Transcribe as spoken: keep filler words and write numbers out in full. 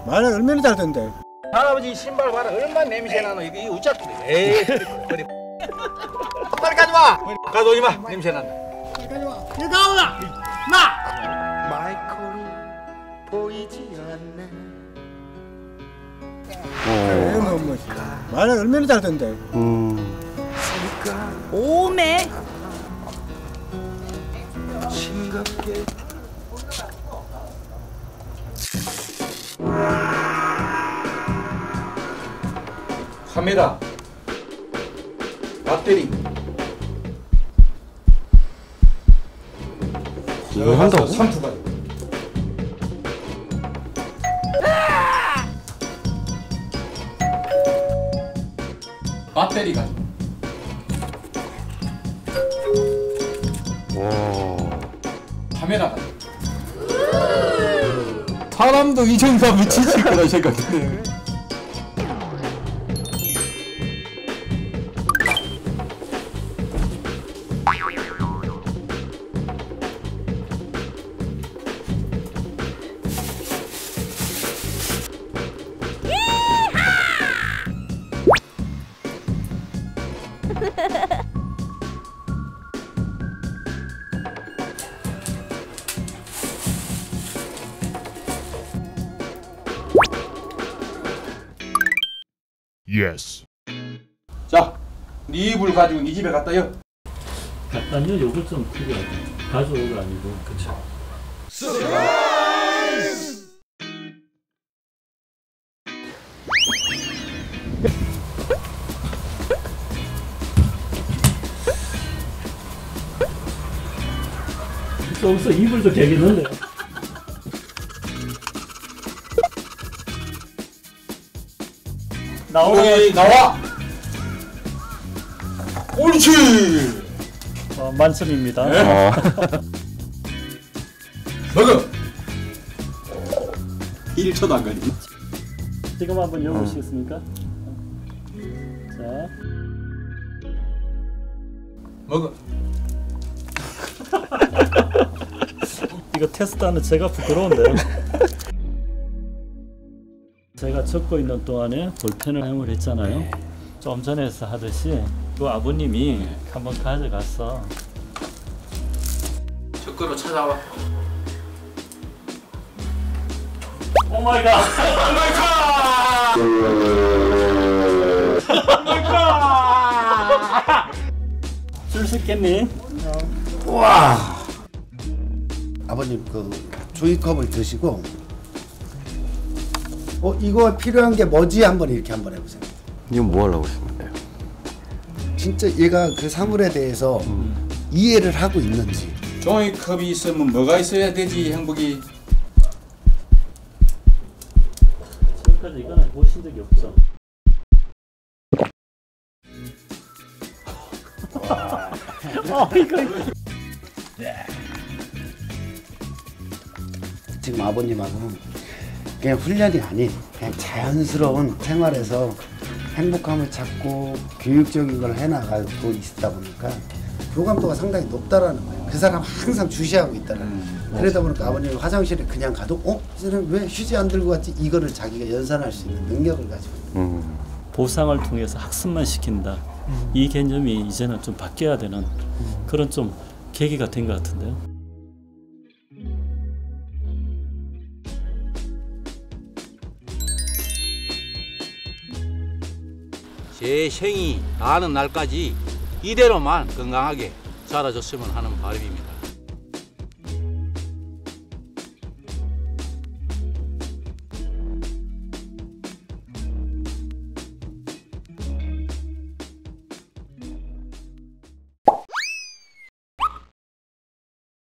말을 얼마나 잘 듣는데. 할아버지 신발 봐라 얼마나 냄새 나노. 이게 우짜꾸리. 에이 그래. 빨리 가져와. 가져오지 마. 냄새 난다. 가져와. 이거 가오라. 나. 마이콜이 보이지 않네. 어. 뭐, 뭐, 말을 얼마나 잘 듣는데. 음. 오메. 싱겁게 카메라, 배터리. 이걸 한다고? 삼투 가져. 배터리 가져. 와. 카메라 가져. 사람도 이 정도면 지칠 거라 생각했네. Yes. 자, 네 이불 가지고 네 집에 갖다요. 약간요 요걸 좀 크게 하죠. 가져오가 아니고. 그쵸. 여기서 이불도 개겠는데. 나오라. 오이 나와. 옳지. 어, 만점입니다. 네. 어. 먹어. 일 초도 안 가니. 지금 한번 열어보시겠습니까? 자. 먹어. 이거 테스트하는 제가 부끄러운데요. 제가 적고 있는 동안에 볼펜을 사용을 했잖아요. 좀 전에서 하듯이 그 아버님이 한번 가져가서 적그로 찾아와. 오마이갓! 오마이갓! 줄 수 있겠니? 와. 아버님 그 종이컵을 드시고 어 이거 필요한 게 뭐지 한번 이렇게 한번 해보세요. 이건 뭐 하려고 했습니까? 진짜 얘가 그 사물에 대해서 음. 이해를 하고 있는지. 종이컵이 있으면 뭐가 있어야 되지 행복이. 지금까지 이거는 보신 적이 없죠. 어 이거 지금 아버님하고 그냥 훈련이 아닌 그냥 자연스러운 생활에서 행복감을 찾고 교육적인 걸 해나가고 있다 보니까 교감도가 상당히 높다라는 거예요. 그 사람 항상 주시하고 있다라는 음, 거예요. 그러다 보니까 아버님이 화장실에 그냥 가도 어? 이 사람 왜 휴지 안 들고 갔지? 이거를 자기가 연산할 수 있는 능력을 가지고 있는 거예요. 음. 보상을 통해서 학습만 시킨다. 이 개념이 이제는 좀 바뀌어야 되는 그런 좀 계기가 된 것 같은데요. 제 생이 다하는 날까지 이대로만 건강하게 자라줬으면 하는 바람입니다.